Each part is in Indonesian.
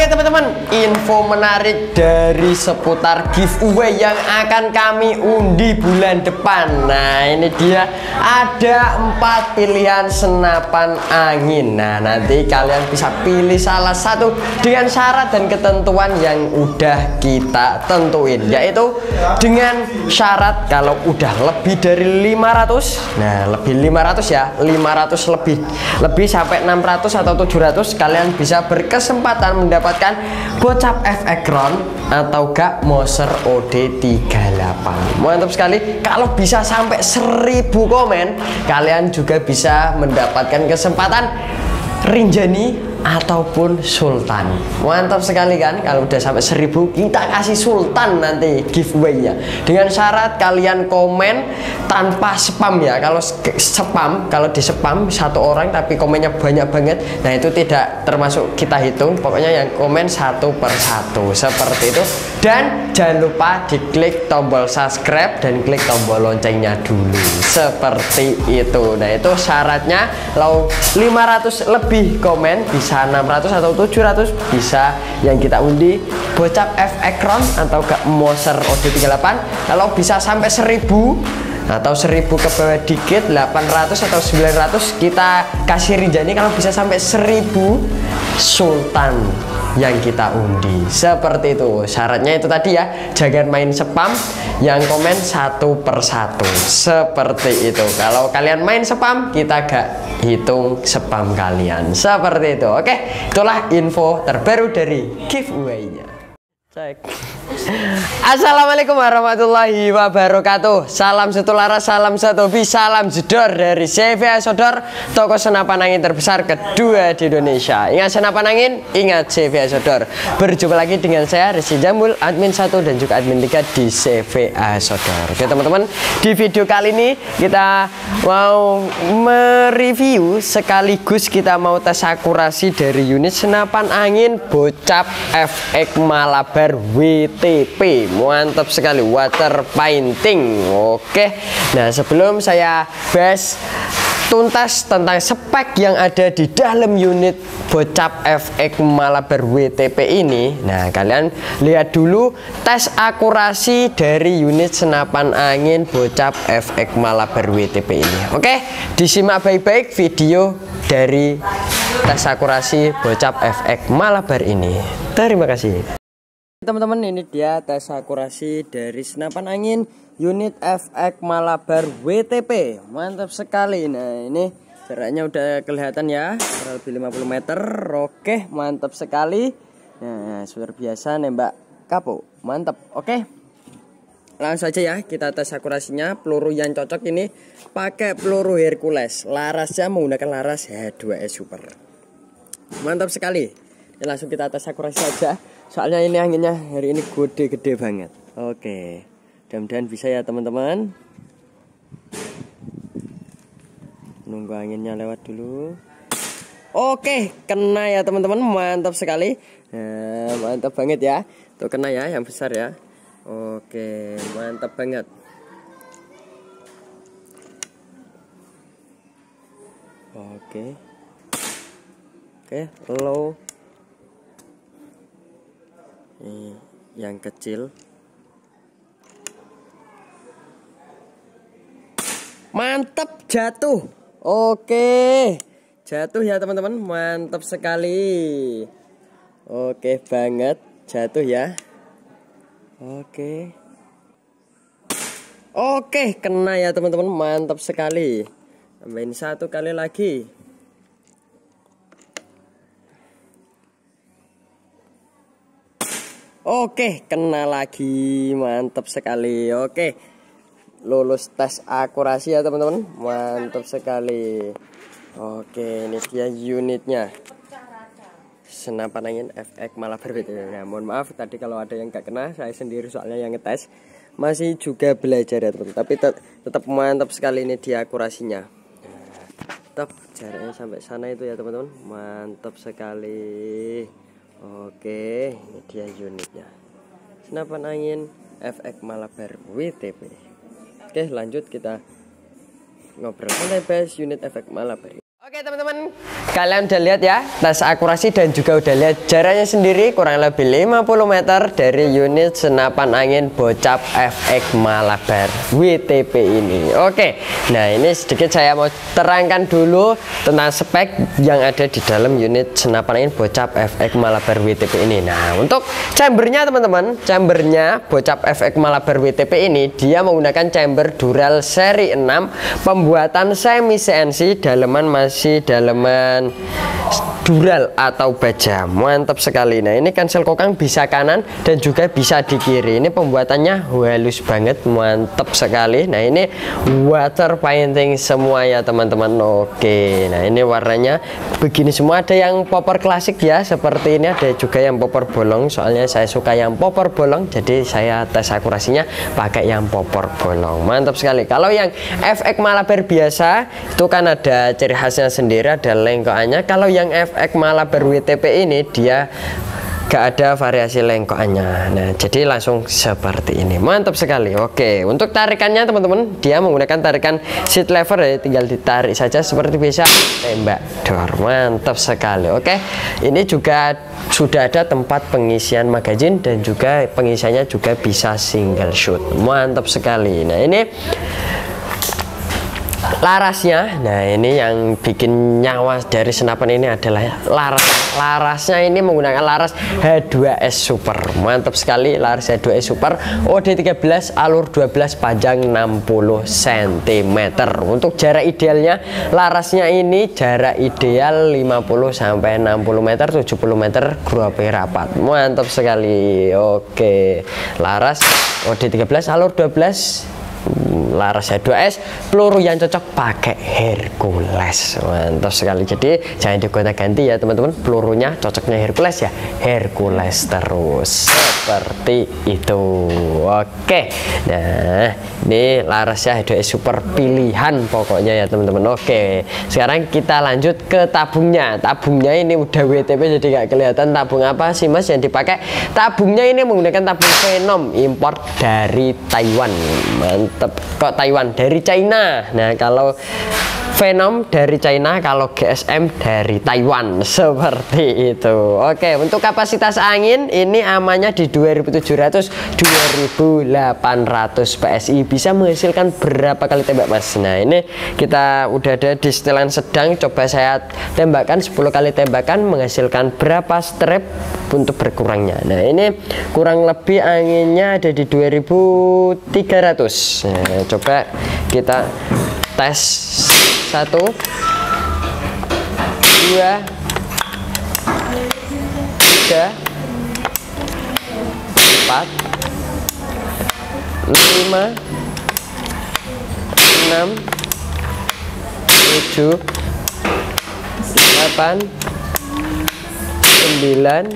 Oke teman-teman, info menarik dari seputar giveaway yang akan kami undi bulan depan. Nah ini dia, ada 4 pilihan senapan angin. Nah nanti kalian bisa pilih salah satu dengan syarat dan ketentuan yang udah kita tentuin, yaitu dengan syarat kalau udah lebih dari 500. Nah lebih 500 ya, 500 lebih sampai 600 atau 700, kalian bisa berkesempatan mendapatkan gocap FX Crown atau gak Moser OD38. Mantap sekali. Kalau bisa sampai 1000 komen, kalian juga bisa mendapatkan kesempatan Rinjani ataupun Sultan. Mantap sekali kan? Kalau udah sampai 1000 kita kasih Sultan nanti giveaway-nya. Dengan syarat kalian komen tanpa spam ya. Kalau spam, kalau di spam satu orang tapi komennya banyak banget, nah itu tidak termasuk kita hitung. Pokoknya yang komen satu per satu seperti itu. Dan jangan lupa diklik tombol subscribe dan klik tombol loncengnya dulu seperti itu. Nah itu syaratnya. Kalau 500 lebih komen, bisa 600 atau 700, bisa yang kita undi gocap FX Crown atau gak Moser OD38. Kalau bisa sampai 1000 atau 1000 ke bawah dikit, 800 atau 900, kita kasih Rinjani. Kalau bisa sampai 1000, Sultan yang kita undi. Seperti itu syaratnya. Itu tadi ya, jangan main spam, yang komen satu per satu seperti itu. Kalau kalian main spam, kita gak hitung spam kalian seperti itu. Oke, itulah info terbaru dari giveaway-nya. Assalamualaikum warahmatullahi wabarakatuh. Salam satu laras, salam satu hobi, salam jedor dari CV Sodor, toko senapan angin terbesar kedua di Indonesia. Ingat senapan angin, ingat CV Sodor. Berjumpa lagi dengan saya Rizky Jambul, admin 1 dan juga admin 3 di CV Sodor. Oke teman-teman, di video kali ini kita mau mereview sekaligus kita mau tes akurasi dari unit senapan angin Gocap FX Malabar WTP. Mantap sekali, water painting. Oke, nah sebelum saya bahas tuntas tentang spek yang ada di dalam unit Gocap FX Malabar WTP ini, nah kalian lihat dulu tes akurasi dari unit senapan angin Gocap FX Malabar WTP ini. Oke, disimak baik-baik video dari tes akurasi Gocap FX Malabar ini. Terima kasih. Teman-teman, ini dia tes akurasi dari senapan angin unit FX Malabar WTP. Mantap sekali. Nah ini jaraknya udah kelihatan ya, kurang lebih 50 meter. Oke, mantap sekali. Nah luar biasa nembak kapok, mantap. Oke, langsung saja ya kita tes akurasinya. Peluru yang cocok ini pakai peluru Hercules, larasnya menggunakan laras H2S Super. Mantap sekali. Ya, langsung kita tes akurasi saja. Soalnya ini anginnya hari ini gede banget. Oke, mudah-mudahan bisa ya teman-teman. Nunggu anginnya lewat dulu. Oke, kena ya teman-teman, mantap sekali. Nah, mantap banget ya. Tuh kena ya, yang besar ya. Oke, mantap banget. Oke, low. Ini yang kecil. Mantap, jatuh. Oke, jatuh ya teman-teman, mantap sekali. Oke banget, jatuh ya. Oke, kena ya teman-teman, mantap sekali. Tambahin satu kali lagi. Oke, kena lagi, mantap sekali. Oke, lulus tes akurasi ya teman-teman, mantap sekali. Oke, ini dia unitnya senapan angin FX Malabar WTP. Nah, mohon maaf tadi kalau ada yang gak kena, saya sendiri soalnya yang ngetes, masih juga belajar ya teman-teman. Tapi tetap mantap sekali ini dia akurasinya. Tetap jaraknya sampai sana itu ya teman-teman, mantap sekali. Oke, ini dia unitnya senapan angin FX Malabar WTP. Oke, lanjut kita ngobrol santai bahas unit FX Malabar. Oke Oke teman-teman, kalian udah lihat ya tes akurasi dan juga udah lihat jaraknya sendiri kurang lebih 50 meter dari unit senapan angin Bocap FX Malabar WTP ini. Oke, nah ini sedikit saya mau terangkan dulu tentang spek yang ada di dalam unit senapan angin Bocap FX Malabar WTP ini. Nah, untuk chambernya teman-teman, chambernya Bocap FX Malabar WTP ini dia menggunakan chamber Dural seri 6, pembuatan semi CNC, daleman masih daleman dural atau baja. Mantap sekali. Nah, ini cancel kokang bisa kanan dan juga bisa di kiri. Ini pembuatannya halus banget, mantap sekali. Nah, ini water painting semua ya teman-teman. Oke, nah ini warnanya begini semua. Ada yang popor klasik ya seperti ini, ada juga yang popor bolong. Soalnya saya suka yang popor bolong, jadi saya tes akurasinya pakai yang popor bolong. Mantap sekali. Kalau yang FX Malabar biasa itu kan ada ciri khasnya sendiri, ada lengkokannya. Kalau yang FX Malabar WTP ini dia gak ada variasi lengkokannya. Nah, jadi langsung seperti ini. Mantap sekali. Oke, untuk tarikannya teman-teman, dia menggunakan tarikan seat lever ya, tinggal ditarik saja seperti biasa, tembak dor. Mantap sekali. Oke, ini juga sudah ada tempat pengisian magazin dan juga pengisiannya juga bisa single shoot. Mantap sekali. Nah, ini larasnya. Nah, ini yang bikin nyawa dari senapan ini adalah larasnya ini menggunakan laras H2S Super. Mantap sekali, laras H2S Super OD13 alur 12 panjang 60 cm. Untuk jarak idealnya larasnya ini jarak ideal 50 sampai 60 meter, 70 meter grope rapat. Mantap sekali. Oke, laras OD13 alur 12, laras H2S, peluru yang cocok pakai Hercules. Mantap sekali. Jadi jangan digonta-ganti ya teman-teman, pelurunya cocoknya Hercules ya, Hercules terus seperti itu. Oke, nah ini larasnya H2S Super pilihan pokoknya ya teman-teman. Oke, sekarang kita lanjut ke tabungnya. Tabungnya ini udah WTP jadi nggak kelihatan tabung apa sih mas yang dipakai. Tabungnya ini menggunakan tabung Venom import dari Taiwan. Mantap. Kok Taiwan? Dari China. Nah, kalau Venom dari China, kalau GSM dari Taiwan, seperti itu. Oke, untuk kapasitas angin ini amannya di 2700 2800 PSI. Bisa menghasilkan berapa kali tembak mas? Nah, ini kita udah ada di setelan sedang, coba saya tembakan 10 kali tembakan menghasilkan berapa strap untuk berkurangnya. Nah, ini kurang lebih anginnya ada di 2300. Nah, coba kita tes 1 2 3 4 5 6 7 8 9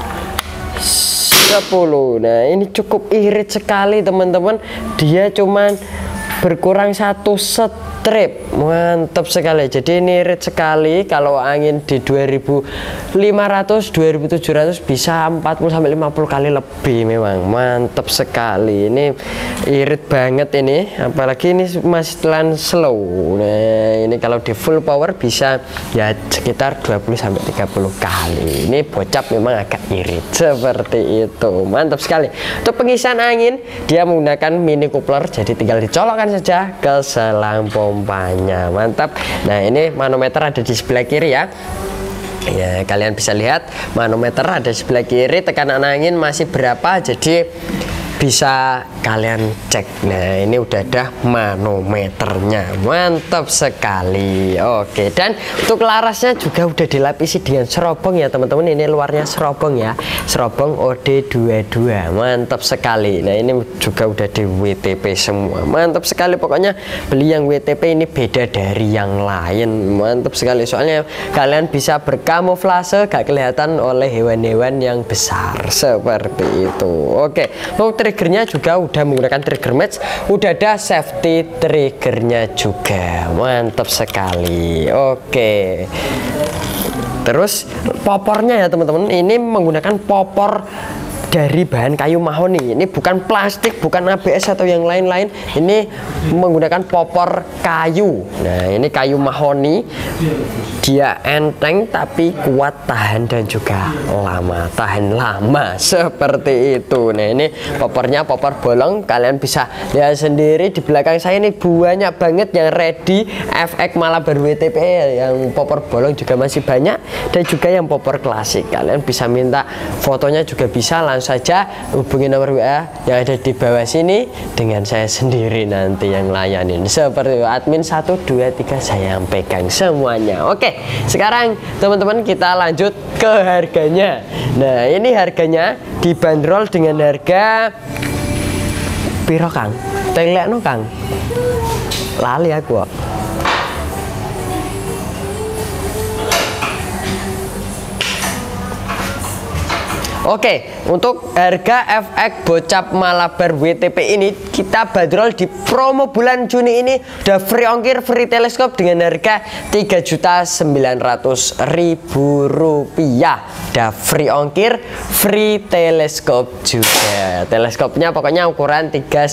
10. Nah, ini cukup irit sekali teman-teman, dia cuman berkurang satu strap. Mantap sekali. Jadi ini irit sekali. Kalau angin di 2500 2700 bisa 40 sampai 50 kali lebih. Memang mantap sekali. Ini irit banget ini, apalagi ini masih telan slow. Nah, ini kalau di full power bisa ya sekitar 20 sampai 30 kali. Ini Bocap memang agak irit seperti itu. Mantap sekali. Untuk pengisian angin dia menggunakan mini coupler, jadi tinggal dicolokkan saja ke selang pompanya. Mantap. Nah, ini manometer ada di sebelah kiri ya. Ya, kalian bisa lihat manometer ada di sebelah kiri, tekanan angin masih berapa, jadi bisa kalian cek. Nah, ini udah ada manometernya. Mantap sekali. Oke, dan untuk larasnya juga udah dilapisi dengan serobong ya teman-teman. Ini luarnya serobong ya, serobong OD22. Mantap sekali. Nah, ini juga udah di WTP semua. Mantap sekali. Pokoknya beli yang WTP ini beda dari yang lain. Mantap sekali, soalnya kalian bisa berkamuflase gak kelihatan oleh hewan-hewan yang besar seperti itu. Oke, untuk triggernya juga udah menggunakan trigger match, udah ada safety triggernya juga. Mantap sekali. Oke, terus popornya ya teman-teman, ini menggunakan popor dari bahan kayu mahoni. Ini bukan plastik, bukan ABS atau yang lain-lain. Ini menggunakan popor kayu. Nah, ini kayu mahoni. Dia enteng tapi kuat, tahan dan juga lama. Tahan lama seperti itu. Nah, ini popornya popor bolong. Kalian bisa lihat sendiri di belakang saya ini banyak banget yang ready. FX Malabar WTP yang popor bolong juga masih banyak, dan juga yang popor klasik. Kalian bisa minta fotonya juga bisa, langsung saja hubungi nomor WA yang ada di bawah sini dengan saya sendiri nanti yang layanin. Seperti admin 1 2 3 saya yang pegang semuanya. Oke, sekarang teman-teman kita lanjut ke harganya. Nah, ini harganya dibanderol dengan harga piro Kang? Telekno Kang. Lali aku. Oke, untuk harga FX Bocap Malabar WTP ini kita bandrol di promo bulan Juni ini udah free ongkir, free teleskop dengan harga Rp3.900.000. Udah free ongkir, free teleskop juga. Teleskopnya pokoknya ukuran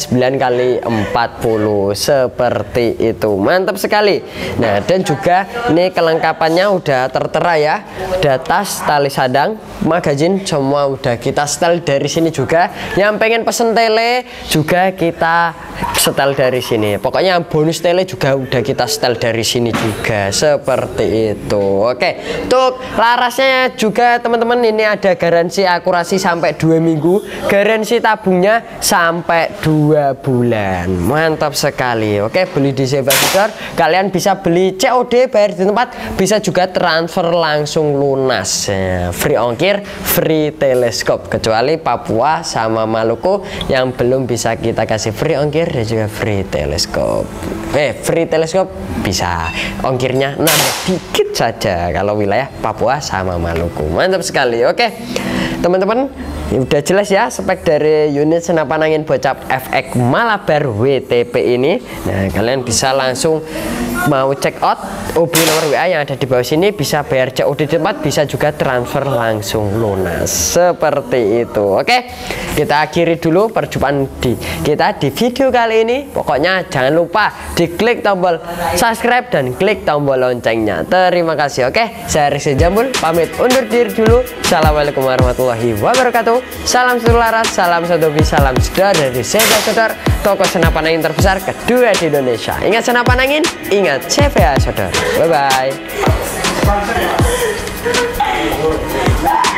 39x40 seperti itu. Mantap sekali. Nah, dan juga ini kelengkapannya udah tertera ya. Ada tas, tali sadang, magazin, semua udah kita setel dari sini juga. Yang pengen pesen tele juga kita setel dari sini. Pokoknya bonus tele juga udah kita setel dari sini juga seperti itu. Oke, untuk larasnya juga teman-teman ini ada garansi akurasi sampai 2 minggu, garansi tabungnya sampai 2 bulan. Mantap sekali. Oke, beli di Seva Store kalian bisa beli COD, bayar di tempat, bisa juga transfer langsung lunas. Free ongkir, free teleskop, kecuali Papua sama Maluku yang belum bisa kita kasih free ongkir dan juga free teleskop. Free teleskop bisa, ongkirnya nambah dikit saja kalau wilayah Papua sama Maluku. Mantap sekali. Oke, teman-teman, udah jelas ya spek dari unit senapan angin Bocap FX Malabar WTP ini. Nah, kalian bisa langsung mau check out, hubungi nomor WA yang ada di bawah sini, bisa bayar COD di tempat, bisa juga transfer langsung lunas seperti itu. Oke, kita akhiri dulu perjumpaan kita di video kali ini. Pokoknya jangan lupa diklik tombol subscribe dan klik tombol loncengnya. Terima kasih. Oke, saya Rizky Jambul pamit undur diri dulu. Assalamualaikum warahmatullahi wabarakatuh. Salam selaras, salam satu hobi, salam saudara dari Seva Store, toko senapan angin terbesar kedua di Indonesia. Ingat senapan angin, ingat CVA Saudara. Bye bye.